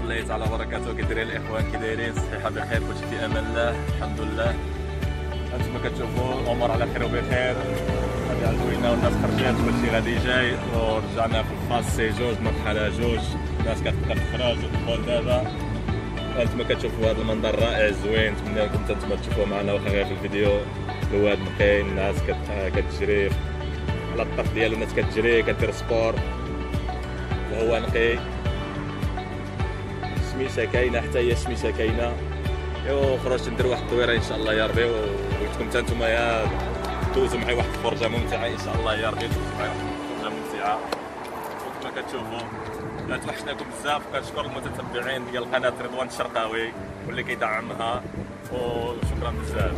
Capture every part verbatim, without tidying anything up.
الله تعالى وبركاته. كي دايرين الاخوان؟ كي دايرين؟ صحيحه بخير؟ كلشي في امان الله الحمد لله. انتم كتشوفوا عمر على خير وبخير، غادي عزوينا والناس خرجات كلشي غادي جاي، ورجعنا في الفاس سي جوج مرحله جوج. الناس كتبقى تخرج وتدخل دابا. انتم كتشوفوا هذا المنظر رائع زوين، نتمنى لكم حتى نتوما تشوفوه معنا واخا غير في الفيديو. الواد نقي، الناس كتجري على الطرف ديالو، الناس كتجري كدير سبور وهو نقي. الشميشه كاينه، حتى هي الشميشه كاينه. ايوا خرجت ندير واحد الدويره ان شاء الله يا ربي، وبغيتكم حتى نتوما يا دوزوا معايا واحد الفرجه ممتعه ان شاء الله يا ربي، دوزوا معايا واحد الفرجه ممتعه. وكما كتشوفوا توحشناكم بزاف، كنشكر المتتبعين ديال قناه رضوان الشرقاوي واللي كيدعمها، وشكرا بزاف.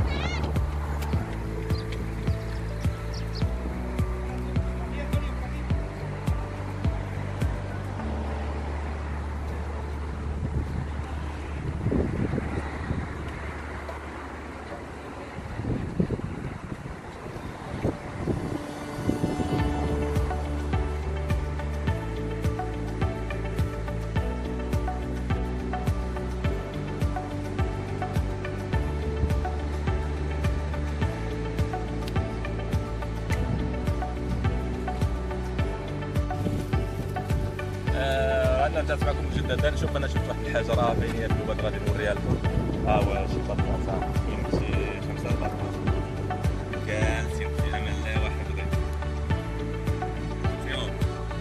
انا رجعت معكم مجددا. شوف انا شفت واحد الحاجه راه باينه في الواد، غادي نوريها لكم. ها هو شي بطاطا، كاين شي خمسه بطاطا جالسين في امان الله. واحد غير مزيان.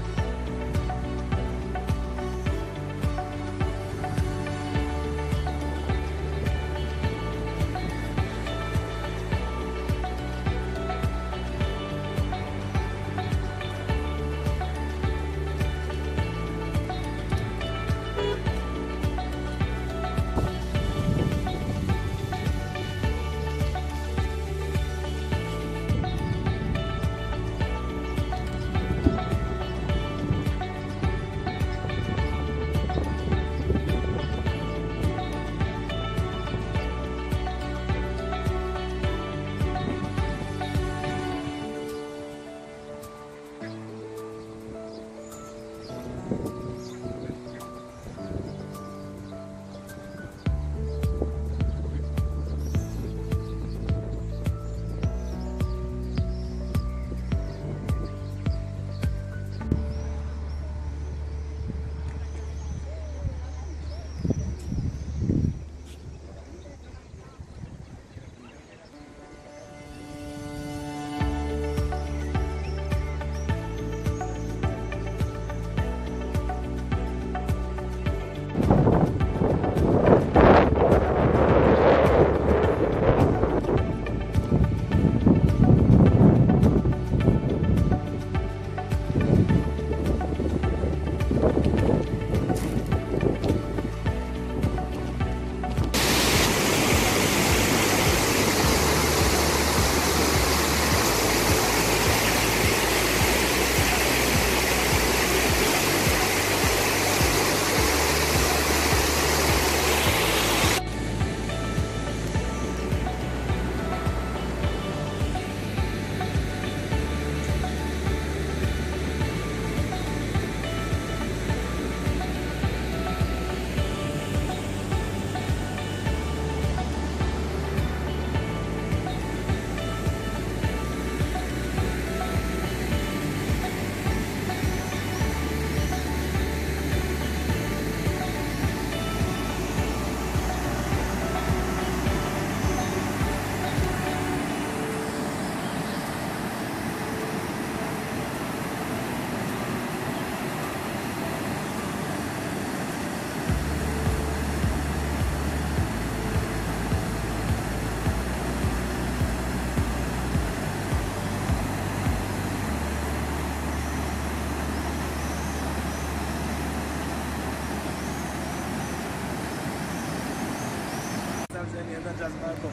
ثاني انا رجعت معكم،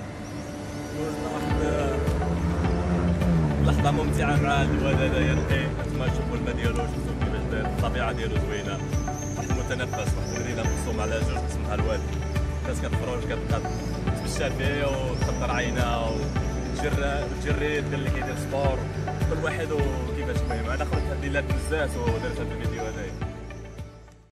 دوزنا واحد لحظه ممتعه مع الواد هذايا نقي. انتما تشوفوا الماء ديالو، شفتوا كيفاش داير، الطبيعه ديالو زوينه. واحد المتنفس، واحد المدينه مقسومه على جوج اسمها الواد. الناس كتخرج كتبقى تتمشى فيه وتخطر عينها وتجري تجري دير اللي كيدير سبور، كل واحد وكيفاش. المهم انا خرجت هاد الليلات بزاف ودرت هاد الفيديو هذايا.